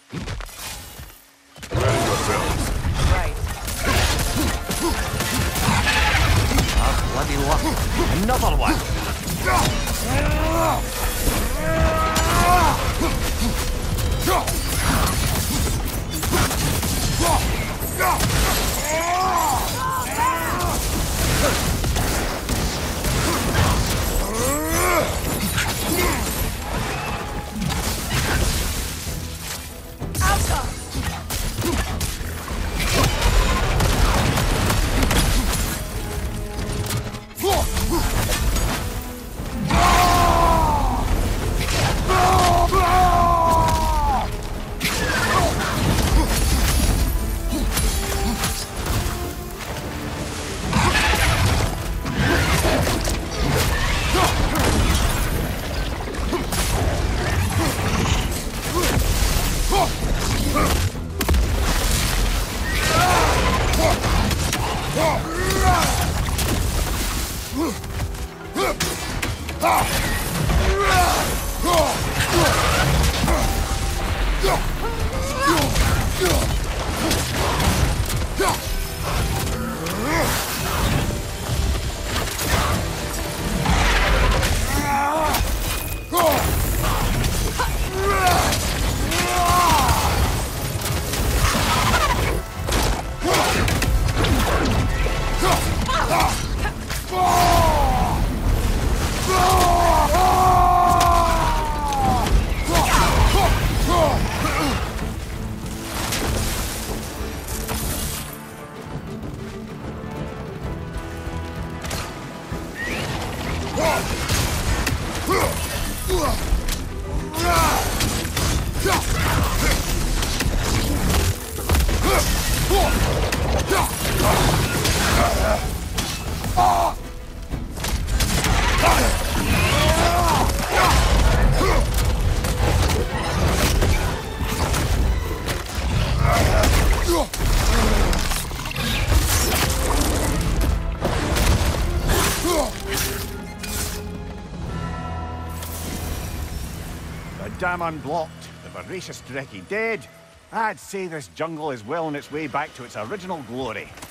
Prepare yourselves. Right. Ah, bloody luck. Another one. The dam unblocked, the voracious Drekkie dead. I'd say this jungle is well on its way back to its original glory.